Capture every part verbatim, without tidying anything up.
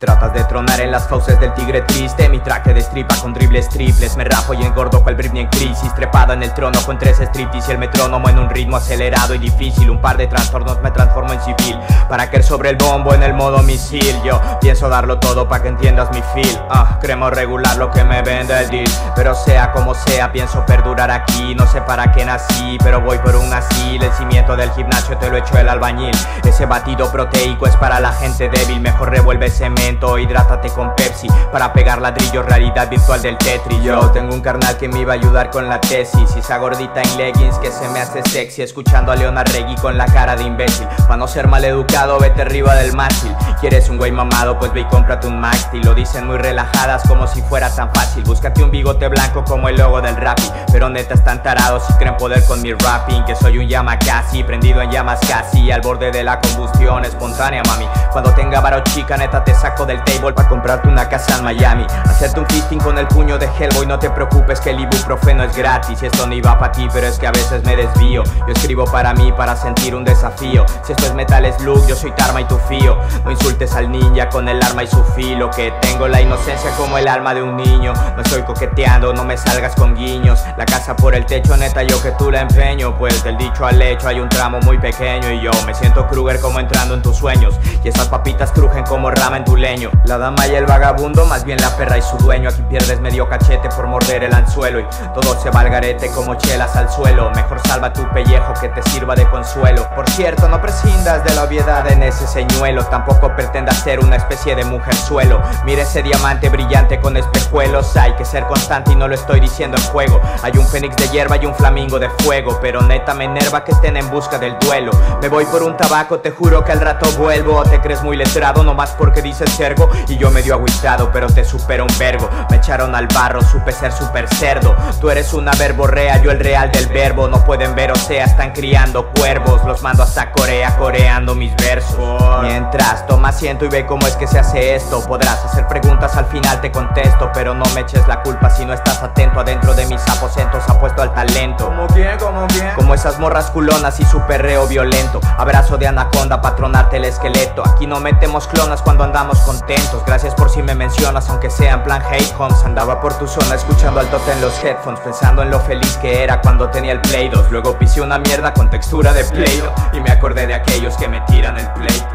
Tratas de tronar en las fauces del tigre triste. Mi traje destripa con dribles triples. Me rajo y engordo cual Britney en crisis. Trepada en el trono con tres striptease y el metrónomo en un ritmo acelerado y difícil. Un par de trastornos me transformo en civil. Para caer sobre el bombo en el modo misil. Yo pienso darlo todo pa' que entiendas mi feel. Ah, cremo regular lo que me vende el deal. Pero sea como sea, pienso perdurar aquí. No sé para qué nací, pero voy por un asil. El cimiento del gimnasio te lo echó el albañil. Ese batido proteico es para la gente débil. Mejor revuelve cemento, hidrátate con Pepsi para pegar ladrillo, realidad virtual del Tetris. Yo tengo un carnal que me iba a ayudar con la tesis. Esa gordita en leggings que se me hace sexy, escuchando a Leona Regui con la cara de imbécil. Pa' no ser maleducado, vete arriba del mástil. ¿Quieres un güey mamado? Pues ve y cómprate un Maxti. Lo dicen muy relajadas como si fuera tan fácil. Búscate un bigote blanco como el logo del Rappi. Pero neta están tarados y creen poder con mi rapping. Que soy un llama casi, prendido en llamas casi, al borde de la combustión espontánea, mami. Cuando tenga varo chica, neta te saco del table para comprarte una casa en Miami. Hacerte un fisting con el puño de Hellboy. No te preocupes que el ibuprofeno es gratis. Y esto no iba pa' ti, pero es que a veces me desvío. Yo escribo para mí, para sentir un desafío. Si esto es Metal Slug, yo soy Tarma y tu fío. No insultes al ninja con el arma y su filo. Que tengo la inocencia como el alma de un niño. No estoy coqueteando, no me salgas con guiños. La casa por el techo, neta, yo que tú la empeño. Pues del dicho al hecho hay un tramo muy pequeño. Y yo me siento Kruger como entrando en tus sueños. Y esas papitas crujen como rama en tu leño. La dama y el vagabundo, más bien la perra y su dueño. Aquí pierdes medio cachete por morder el anzuelo. Y todo se va al garete como chelas al suelo. Mejor salva tu pellejo que te sirva de consuelo. Por cierto, no prescindas de la obviedad en ese señuelo. Tampoco pretendas ser una especie de mujerzuelo. Mira ese diamante brillante con espejuelos. Hay que ser constante y no lo estoy diciendo en juego. Hay un fénix de hierba y un flamingo de fuego. Pero neta me enerva que estén en busca del duelo. Me voy por un tabaco, te juro que al rato vuelvo. Te crees muy letrado nomás porque dices sergo. Y yo medio agüitado, pero te supero un vergo. Me echaron al barro, supe ser super cerdo. Tú eres una verborrea, yo el real del verbo. No pueden ver, o sea, están criando cuervos. Los mando hasta Corea, coreando mis versos. Mientras toma asiento y ve cómo es que se hace esto. Podrás hacer preguntas, al final te contesto. Pero no me eches la culpa si no estás atento. Adentro de mis aposentos apuesto al talento. ¿Cómo quién? ¿Cómo quién? Como esas morras culonas y su perreo violento. Abrazo de anaconda, patronarte el esqueleto. Aquí no metemos clonas cuando andamos contentos. Gracias por si me mencionas, aunque sea en plan hate homes. Andaba por tu zona escuchando al tote en los headphones, pensando en lo feliz que era cuando tenía el Play dos. Luego pisé una mierda con textura de Play-Doh y me acordé de aquellos que me tiran el pleito.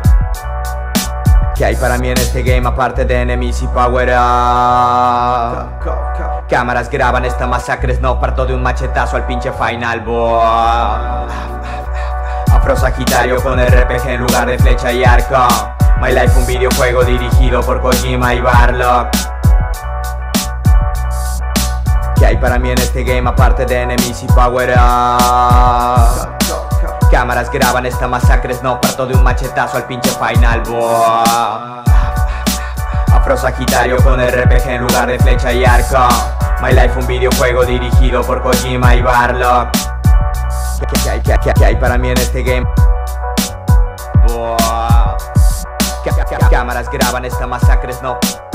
¿Qué hay para mí en este game aparte de enemies y power up? Cámaras graban esta masacre, no parto de un machetazo al pinche final boy. Afro Sagitario con R P G en lugar de flecha y arco. My Life, un videojuego dirigido por Kojima y Barlock. ¿Qué hay para mí en este game aparte de enemies y power up? Cámaras graban esta masacre, no parto de un machetazo al pinche final boy. Afro Sagitario con R P G en lugar de flecha y arco. My Life, un videojuego dirigido por Kojima y Barlock. ¿Qué hay, qué, qué, qué hay para mí en este game? Boy. Cámaras graban esta masacre, no